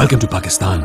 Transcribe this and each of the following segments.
Welcome to Pakistan.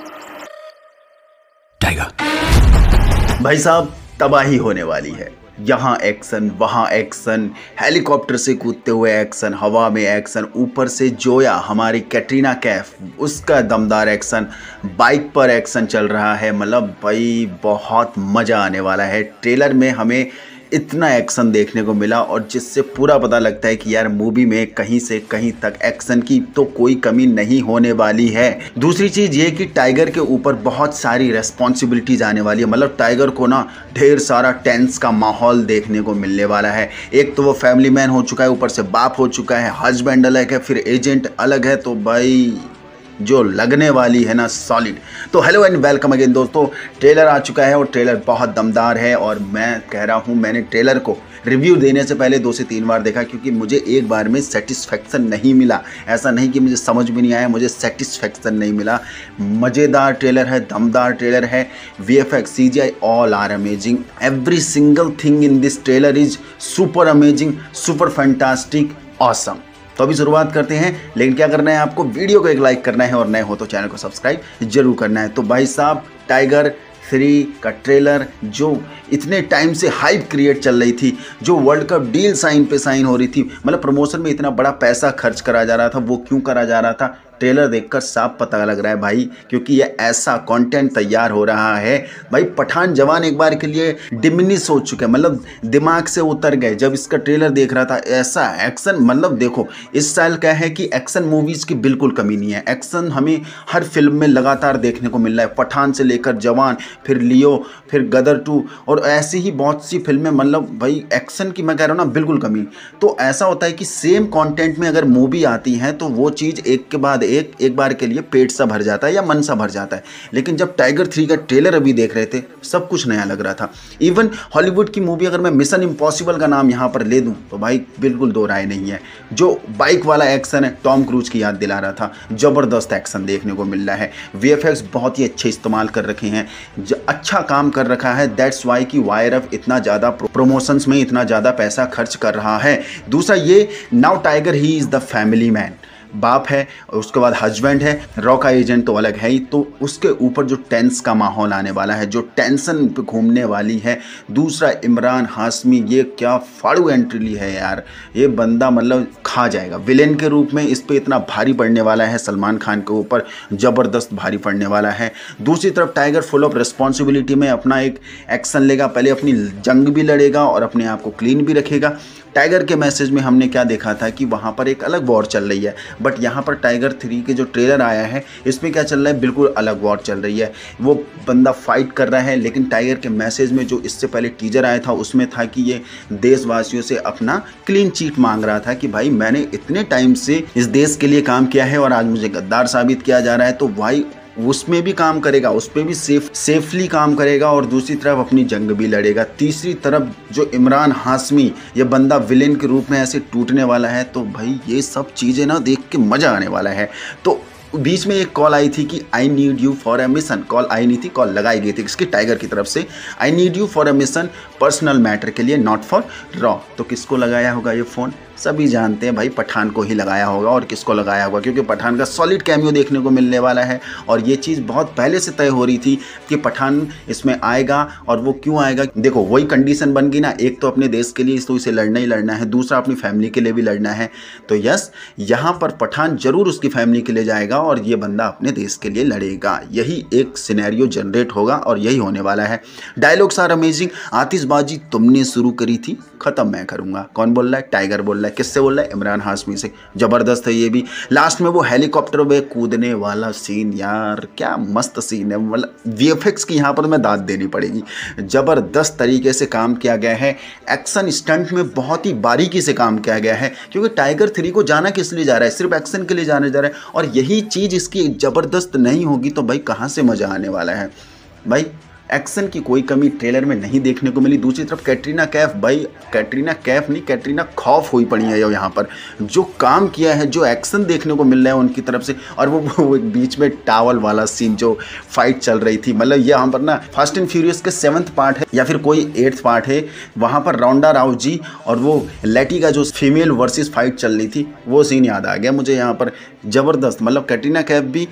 Tiger भाई साहब तबाही होने वाली है। यहाँ एक्शन, वहाँ एक्शन, हेलीकॉप्टर से कूदते हुए एक्शन, हवा में एक्शन, ऊपर से जोया हमारी कैटरीना कैफ उसका दमदार एक्शन, बाइक पर एक्शन चल रहा है। मतलब भाई बहुत मज़ा आने वाला है। ट्रेलर में हमें इतना एक्शन देखने को मिला और जिससे पूरा पता लगता है कि यार मूवी में कहीं से कहीं तक एक्शन की तो कोई कमी नहीं होने वाली है। दूसरी चीज़ ये कि टाइगर के ऊपर बहुत सारी रेस्पॉन्सिबिलिटीज आने वाली है। मतलब टाइगर को ना ढेर सारा टेंस का माहौल देखने को मिलने वाला है। एक तो वो फैमिली मैन हो चुका है, ऊपर से बाप हो चुका है, हस्बैंड अलग है, फिर एजेंट अलग है। तो भाई जो लगने वाली है ना सॉलिड। तो हेलो एंड वेलकम अगेन दोस्तों, ट्रेलर आ चुका है और ट्रेलर बहुत दमदार है। और मैं कह रहा हूँ मैंने ट्रेलर को रिव्यू देने से पहले 2 से 3 बार देखा क्योंकि मुझे एक बार में सेटिस्फेक्शन नहीं मिला। ऐसा नहीं कि मुझे समझ भी नहीं आया, मुझे सेटिस्फेक्शन नहीं मिला। मज़ेदार ट्रेलर है, दमदार ट्रेलर है। VFX CGI all are amazing, every single thing in this trailer is super amazing, super fantastic, awesome. तो अभी शुरुआत करते हैं, लेकिन क्या करना है आपको, वीडियो को एक लाइक करना है और नए हो तो चैनल को सब्सक्राइब जरूर करना है। तो भाई साहब टाइगर 3 का ट्रेलर जो इतने टाइम से हाइप क्रिएट चल रही थी, जो वर्ल्ड कप डील साइन पे साइन हो रही थी, मतलब प्रमोशन में इतना बड़ा पैसा खर्च करा जा रहा था, वो क्यों करा जा रहा था ट्रेलर देखकर साफ पता लग रहा है भाई। क्योंकि ये ऐसा कंटेंट तैयार हो रहा है भाई। पठान जवान एक बार के लिए डिमिनिश हो चुके हैं, मतलब दिमाग से उतर गए जब इसका ट्रेलर देख रहा था। ऐसा एक्शन, मतलब देखो इस साल क्या है कि एक्शन मूवीज़ की बिल्कुल कमी नहीं है। एक्शन हमें हर फिल्म में लगातार देखने को मिल रहा है, पठान से लेकर जवान, फिर लियो, फिर गदर 2 और ऐसी ही बहुत सी फिल्में। मतलब भाई एक्शन की मैं कह रहा हूँ ना बिल्कुल कमी। तो ऐसा होता है कि सेम कंटेंट में अगर मूवी आती है तो वो चीज़ एक के बाद एक बार के लिए पेट सा भर जाता है या मन सा भर जाता है। लेकिन जब टाइगर 3 का ट्रेलर अभी देख रहे थे सब कुछ नया लग रहा था। इवन हॉलीवुड की मूवी अगर मैं मिशन इम्पॉसिबल का नाम यहाँ पर ले दूँ तो भाई बिल्कुल दो राय नहीं है। जो बाइक वाला एक्शन है टॉम क्रूज की याद दिला रहा था। ज़बरदस्त एक्शन देखने को मिल रहा है। VFX बहुत ही अच्छे इस्तेमाल कर रखे हैं, अच्छा काम कर रखा है। दैट्स वाई कि YRF इतना ज़्यादा प्रमोशंस में इतना ज़्यादा पैसा खर्च कर रहा है। दूसरा ये now Tiger he is the family man, बाप है और उसके बाद हस्बैंड है, रॉ का एजेंट तो अलग है ही। तो उसके ऊपर जो टेंस का माहौल आने वाला है, जो टेंशन पे घूमने वाली है। दूसरा इमरान हाशमी, ये क्या फाड़ू एंट्री है यार। ये बंदा मतलब खा जाएगा विलेन के रूप में। इस पे इतना भारी पड़ने वाला है सलमान खान के ऊपर, ज़बरदस्त भारी पड़ने वाला है। दूसरी तरफ टाइगर फुल ऑफ रिस्पॉन्सिबिलिटी में अपना एक एक्शन लेगा, पहले अपनी जंग भी लड़ेगा और अपने आप को क्लीन भी रखेगा। टाइगर के मैसेज में हमने क्या देखा था कि वहाँ पर एक अलग वॉर चल रही है, बट यहाँ पर टाइगर 3 के जो ट्रेलर आया है इसमें क्या चल रहा है, बिल्कुल अलग वॉर चल रही है। वो बंदा फाइट कर रहा है, लेकिन टाइगर के मैसेज में जो इससे पहले टीजर आया था उसमें था कि ये देशवासियों से अपना क्लीन चीट मांग रहा था कि भाई मैंने इतने टाइम से इस देश के लिए काम किया है और आज मुझे गद्दार साबित किया जा रहा है। तो भाई उसमें भी काम करेगा, उस पर भी सेफली काम करेगा और दूसरी तरफ अपनी जंग भी लड़ेगा। तीसरी तरफ जो इमरान हाशमी, ये बंदा विलेन के रूप में ऐसे टूटने वाला है। तो भाई ये सब चीज़ें ना देख के मज़ा आने वाला है। तो बीच में एक कॉल आई थी कि I need you for a mission, call आई नहीं थी, कॉल लगाई गई थी इसकी टाइगर की तरफ से, I need you for a mission, personal matter के लिए, नॉट फॉर रॉ। तो किसको लगाया होगा ये फ़ोन, सभी जानते हैं भाई, पठान को ही लगाया होगा। और किसको लगाया होगा, क्योंकि पठान का सॉलिड कैमियो देखने को मिलने वाला है। और ये चीज़ बहुत पहले से तय हो रही थी कि पठान इसमें आएगा। और वो क्यों आएगा, देखो वही कंडीशन बन गई ना, एक तो अपने देश के लिए तो इसे लड़ना ही लड़ना है, दूसरा अपनी फैमिली के लिए भी लड़ना है। तो यस, यहाँ पर पठान जरूर उसकी फैमिली के लिए जाएगा और ये बंदा अपने देश के लिए लड़ेगा। यही एक सिनेरियो जनरेट होगा और यही होने वाला है। Dialogues are amazing. आतिशबाजी तुमने शुरू करी थी, ख़त्म मैं करूँगा। कौन बोल रहा है, टाइगर बोल रहा है। किससे बोल रहा है, इमरान हाशमी से। ज़बरदस्त है ये भी। लास्ट में वो हेलीकॉप्टर में कूदने वाला सीन, यार क्या मस्त सीन है। मतलब VFX की यहाँ पर मैं दाद देनी पड़ेगी, ज़बरदस्त तरीके से काम किया गया है। एक्शन स्टंट में बहुत ही बारीकी से काम किया गया है, क्योंकि टाइगर 3 को जाना किस लिए जा रहा है, सिर्फ एक्शन के लिए जाने जा रहा है। और यही चीज़ इसकी ज़बरदस्त नहीं होगी तो भाई कहाँ से मज़ा आने वाला है। भाई एक्शन की कोई कमी ट्रेलर में नहीं देखने को मिली। दूसरी तरफ कैटरीना कैफ, भाई कैटरीना कैफ नहीं, कैटरीना खौफ हुई पड़ी है यहाँ पर। जो काम किया है, जो एक्शन देखने को मिल रहा है उनकी तरफ से। और वो एक बीच में टावल वाला सीन जो फाइट चल रही थी, मतलब ये यहाँ पर ना फास्ट एंड फ्यूरियस के 7th पार्ट है या फिर कोई 8th पार्ट है, वहाँ पर रोंडा राउजी और वो लेटी का जो फीमेल वर्सेस फाइट चल रही थी, वो सीन याद आ गया मुझे यहाँ पर। ज़बरदस्त, मतलब कैटरीना कैफ भी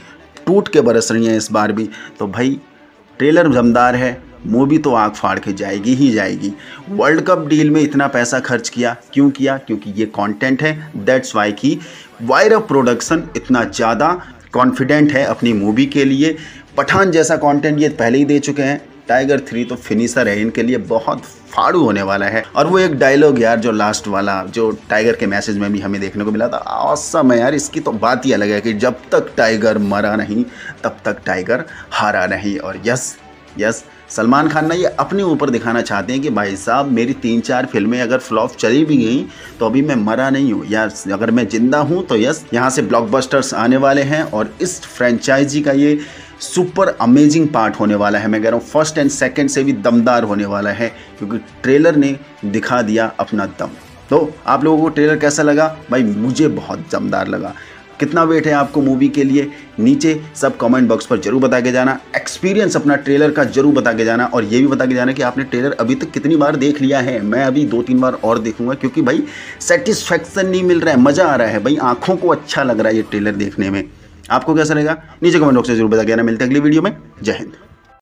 टूट के बरस रही हैं इस बार भी। तो भाई ट्रेलर दमदार है, मूवी तो आग फाड़ के जाएगी ही जाएगी। वर्ल्ड कप डील में इतना पैसा खर्च किया, क्यों किया? क्योंकि ये कंटेंट है। दैट्स वाई कि वायरा प्रोडक्शन इतना ज़्यादा कॉन्फिडेंट है अपनी मूवी के लिए। पठान जैसा कंटेंट ये पहले ही दे चुके हैं। टाइगर 3 तो फिनिशर है, इनके लिए बहुत फाड़ू होने वाला है। और वो एक डायलॉग यार जो लास्ट वाला जो टाइगर के मैसेज में भी हमें देखने को मिला था, ऑसम है यार। इसकी तो बात ही अलग है कि जब तक टाइगर मरा नहीं तब तक टाइगर हारा नहीं। और यस सलमान खान ना ये अपने ऊपर दिखाना चाहते हैं कि भाई साहब मेरी 3-4 फिल्में अगर फ्लॉप चली भी गई तो अभी मैं मरा नहीं हूँ, या अगर मैं जिंदा हूँ तो यस यहाँ से ब्लॉकबस्टर्स आने वाले हैं। और इस फ्रेंचाइजी का ये सुपर अमेजिंग पार्ट होने वाला है। मैं कह रहा हूँ फर्स्ट एंड सेकंड से भी दमदार होने वाला है, क्योंकि ट्रेलर ने दिखा दिया अपना दम। तो आप लोगों को ट्रेलर कैसा लगा? भाई मुझे बहुत दमदार लगा। कितना वेट है आपको मूवी के लिए? नीचे सब कमेंट बॉक्स पर जरूर बता के जाना। एक्सपीरियंस अपना ट्रेलर का जरूर बता के जाना, और ये भी बता के जाना कि आपने ट्रेलर अभी तक कितनी बार देख लिया है। मैं अभी 2-3 बार और देखूंगा, क्योंकि भाई सेटिस्फैक्शन नहीं मिल रहा है, मज़ा आ रहा है भाई, आंखों को अच्छा लग रहा है ये ट्रेलर देखने में। आपको कैसा लगा नीचे कमेंट बॉक्स में जरूर बता के जाना। मिलते हैं अगली वीडियो में। जय हिंद।